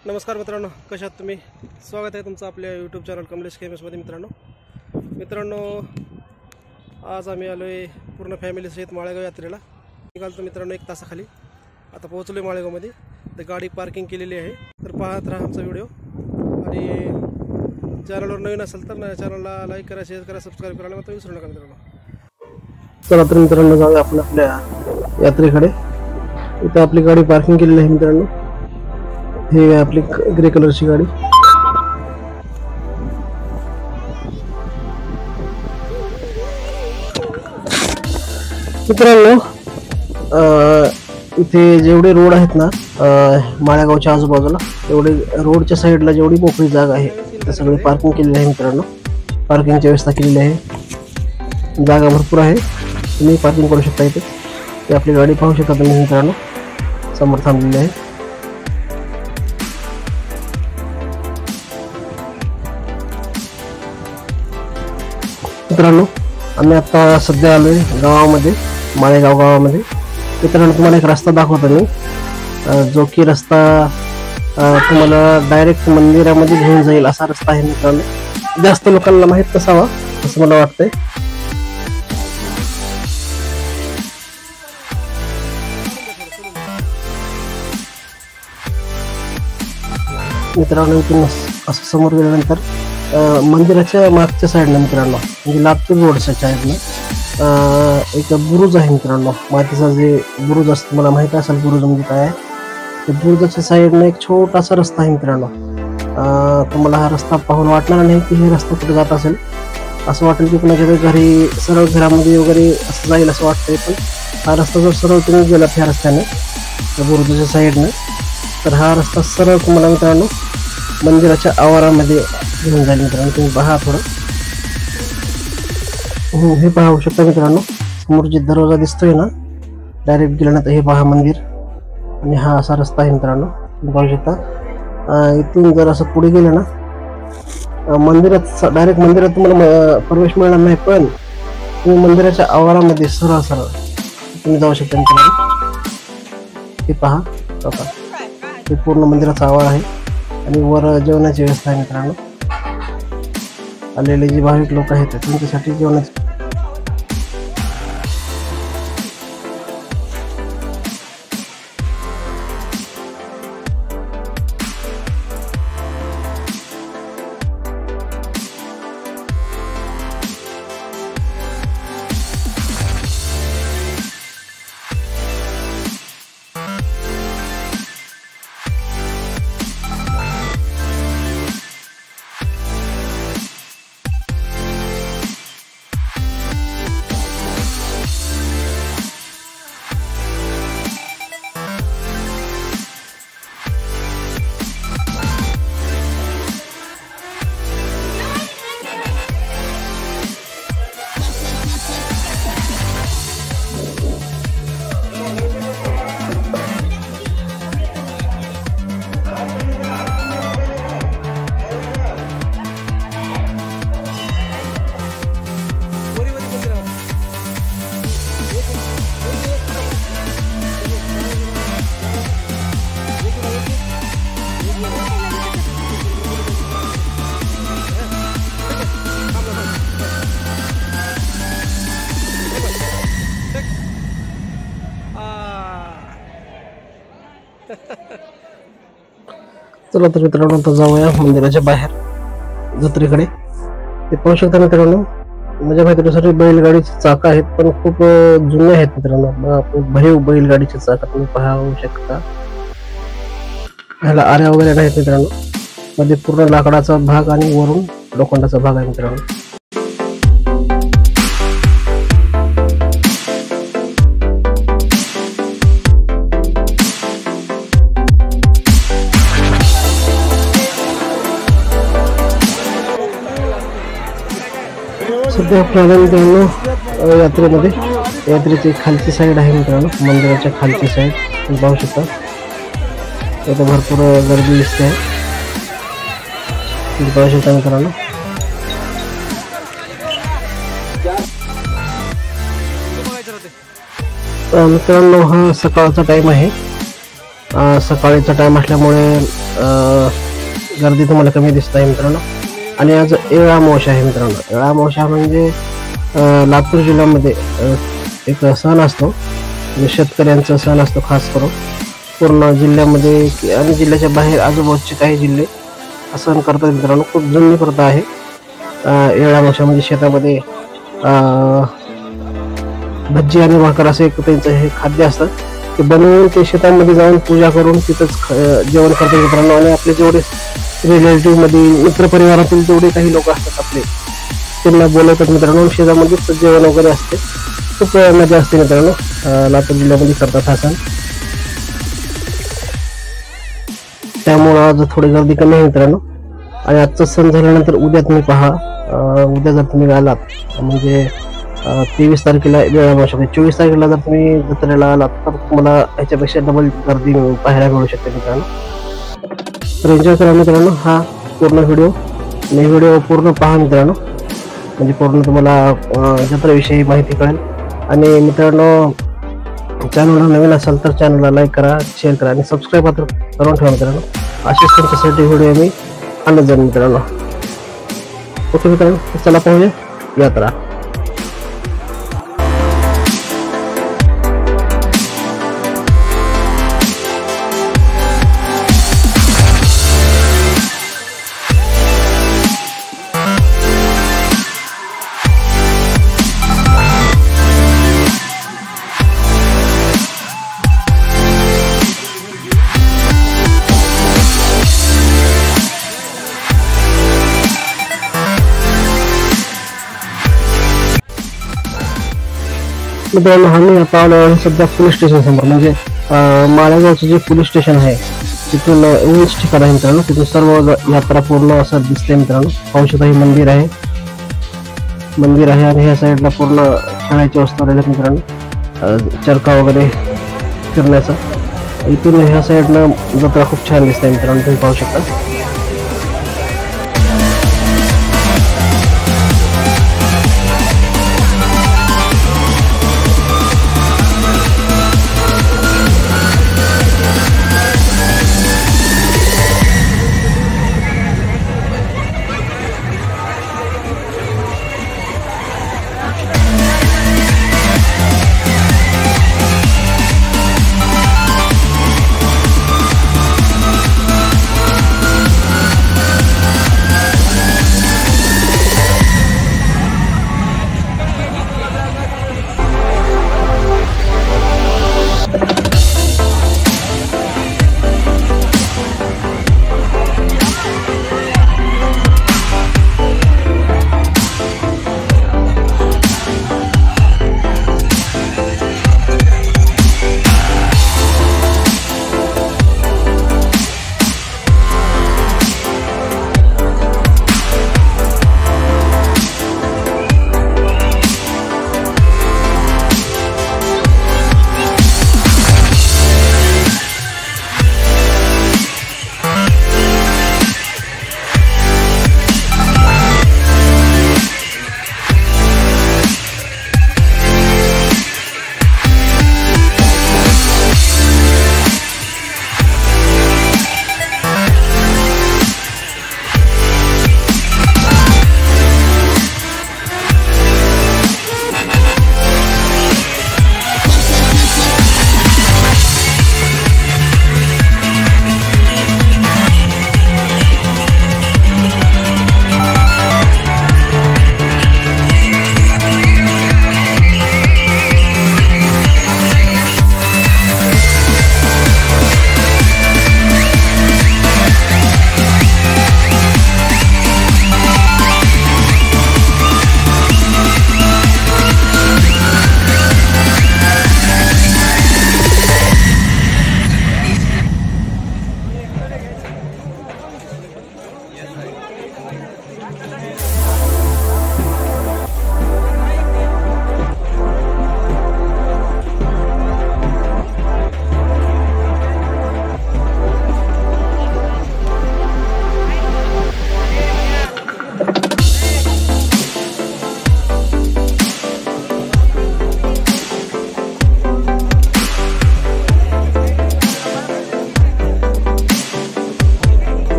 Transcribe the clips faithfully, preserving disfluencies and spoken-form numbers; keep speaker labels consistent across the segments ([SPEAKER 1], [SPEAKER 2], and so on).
[SPEAKER 1] नमस्कार मित्रांनो, कशा आहात तुम्ही? स्वागत आहे तुमचं आपल्या यूट्यूब चॅनल कमलेश केएमएसमध्ये. मित्रांनो मित्रांनो आज आम्ही आलो आहे पूर्ण फॅमिलीसहित माळेगाव यात्रेला. निघालो मित्रांनो एक तासाखाली. आता पोहोचलो आहे माळेगावमध्ये. तर गाडी पार्किंग केलेली आहे. तर पाहत राहा आमचा व्हिडिओ आणि चॅनलवर नवीन असेल तर चॅनलला लाईक करा, शेअर करा, सबस्क्राईब करायला मात्र विसरू नका मित्रांनो. चला तर मित्रांनो जाऊया आपण आपल्या यात्रेकडे. इथे आपली गाडी पार्किंग केलेली आहे मित्रांनो. हे आपली ग्रे कलरची गाडी. मित्रांनो इथे जेवढे रोड आहेत ना माळेगावच्या आजूबाजूला, तेवढे रोडच्या साईडला जेवढी मोकळी जागा आहे ते सगळे पार्किंग केलेली आहे मित्रांनो. पार्किंगची व्यवस्था केलेली आहे. जागा भरपूर आहे, तुम्ही पार्किंग करू शकता. इथे ते आपली गाडी पाहू शकता तुम्ही मित्रांनो, समोर थांबलेली आहे. मित्रांनो आम्ही आता सध्या आलोय गावामध्ये, माळेगाव गावामध्ये. मित्रांनो तुम्हाला एक रस्ता दाखवतो मी, जो की रस्ता तुम्हाला डायरेक्ट मंदिरामध्ये घेऊन जाईल असा रस्ता आहे मित्रांनो. जास्त लोकांना माहित नसावा असं मला वाटतंय. मित्रांनो इथून असं समोर गेल्यानंतर मंदिराच्या मागच्या साईडला मित्रांनो, म्हणजे लातूर रोडच्या साईडला एक बुरुज आहे मित्रांनो. मातीचा जे बुरुज असतो, मला माहिती असेल बुरुज म्हणजे काय आहे. ते बुरुजाच्या साईडने एक छोटासा रस्ता आहे मित्रांनो. तुम्हाला हा रस्ता पाहून वाटणार नाही की हे रस्ता कुठे जात असेल. असं वाटेल की कुणाच्या घरी सरळ घरामध्ये वगैरे असं जाईल असं वाटतंय. पण हा रस्ता जर सरळ तुम्ही गेला ह्या रस्त्याने त्या बुरुजाच्या साईडने, तर हा रस्ता सरळ तुम्हाला मित्रांनो मंदिराच्या आवारामध्ये घेऊन जाईल मित्रांनो. तुम्ही पहा थोडं, हे पाहू शकता मित्रांनो. समोर जे दरवाजा दिसतोय ना, डायरेक्ट गेल्यानंतर हे पहा मंदिर, आणि हा असा रस्ता आहे मित्रांनो. तुम्ही पाहू शकता. इथून जर असं पुढे गेलं ना मंदिरात, डायरेक्ट मंदिरात तुम्हाला प्रवेश मिळणार नाही, पण तुम्ही मंदिराच्या आवारामध्ये सरळ सरळ तुम्ही जाऊ शकता मित्रांनो. हे पहा आता हे पूर्ण मंदिराचा आवार आहे आणि वर जेवणाची व्यवस्था आहे मित्रांनो. आलेले जे भाविक लोक आहेत त्यांच्यासाठी जेवणाची. चला तर मित्रांनो आता जाऊया मंदिराच्या बाहेर जत्रेकडे. ते पाहू शकता मित्रांनो, माझ्या माहितीनुसार बैलगाडीची चाक आहेत, पण खूप जुने आहेत मित्रांनो. भरीव बैलगाडीची चाक तुम्ही पाहू शकता. ह्याला आऱ्या वगैरे नाहीत मित्रांनो. मध्ये पूर्ण लाकडाचा भाग आणि वरून लोखंडाचा भाग आहे मित्रांनो. सध्या आपल्याला मित्रांनो यात्रेमध्ये, यात्रेची खालची साईड आहे मित्रांनो, मंदिराच्या खालची साईड तुम्ही पाहू शकता. इथे भरपूर गर्दी दिसते आहे, तुम्ही पाहू शकता मित्रांनो. मित्रांनो हा सकाळचा टाइम आहे अ, सकाळीचा टाइम असल्यामुळे अ, गर्दी तुम्हाला कमी दिसत आहे मित्रांनो. आणि आज येळ अमावस्या आहे मित्रांनो. येळ अमावस्या म्हणजे अ, लातूर जिल्ह्यामध्ये अ, एक सण असतो, म्हणजे शेतकऱ्यांचा सण असतो खास करून. पूर्ण जिल्ह्यामध्ये कि- आणि जिल्ह्याच्या बाहेर आजूबाजूचे काही जिल्हे हा सण करतात मित्रांनो. खूप जुनी प्रथा आहे. अ, येळ अमावस्या म्हणजे शेतामध्ये अ, भज्जी आणि भाकर असं एक त्यांचं हे खाद्य असतं. ते बनवून ते शेतामध्ये जाऊन पूजा करून तिथंच ख- जेवण करतात मित्रांनो. आणि आपले जेवढे रिलेटिव्ह मध्ये मित्रपरिवारातील जेवढे काही लोक असतात आपले, त्यांना बोलवतात मित्रांनो. शेतामध्येच जेवण वगैरे असते. खूप मजा असते मित्रांनो. अं, लातूर जिल्ह्यामध्ये करतात हा सण. त्यामुळं आज थोडी गर्दी कमी आहे मित्रांनो. आणि आजचा सण झाल्यानंतर उद्या तुम्ही पहा, अं, उद्या जर तुम्ही आलात म्हणजे तेवीस तारखेला वेळ अमावस्या, चोवीस तारखेला जर तुम्ही जत्रेला आलात तर तुम्हाला ह्याच्यापेक्षा डबल गर्दी पाहायला मिळू शकते मित्रांनो. तर एन्जॉय करा मित्रांनो हा पूर्ण व्हिडिओ. आणि व्हिडिओ पूर्ण पहा मित्रांनो, म्हणजे पूर्ण तुम्हाला अं, जत्रेविषयी माहिती कळेल. आणि मित्रांनो, चॅनलला नवीन असाल तर चॅनलला लाईक करा, शेअर करा आणि सबस्क्राईब मात्र करून ठेवा मित्रांनो. असेच तुमच्यासाठी व्हिडिओ मी आणत जाईन मित्रांनो. ओके मित्रांनो, चला पाहूया यात्रा. मित्रांनो, आम्ही आता आलो आहे सध्या पोलीस स्टेशन समोर, म्हणजे अं, माळेगावचं जे पोलीस स्टेशन आहे तिथून उंच ठिकाण आहे मित्रांनो. तिथून सर्व यात्रा पूर्ण असं दिसते मित्रांनो. पाहू शकता हे मंदिर आहे, मंदिर आहे आणि ह्या साईडला पूर्ण खेळायची वस्तू आहेत मित्रांनो. अं, चरखा वगैरे फिरण्याचा. इथून ह्या साईडनं जत्रा खूप छान दिसते मित्रांनो, तुम्ही पाहू शकता.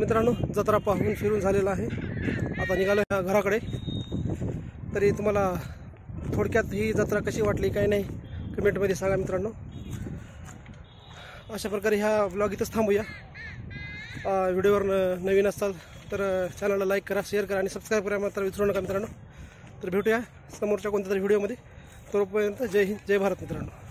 [SPEAKER 1] मित्रांनो, जत्रा पाहून फिरून झालेला आहे. आता निघालो ह्या घराकडे. तरी तुम्हाला थोडक्यात ही जत्रा कशी वाटली काय नाही कमेंटमध्ये सांगा मित्रांनो. अशा प्रकारे ह्या ब्लॉग इथंच थांबूया. व्हिडिओवर नवीन असाल तर चॅनलला लाईक करा, शेअर करा आणि सबस्क्राईब करा मात्र विसरू नका मित्रांनो. तर भेटूया समोरच्या कोणत्या तरी व्हिडिओमध्ये. तोपर्यंत जय हिंद, जय भारत मित्रांनो.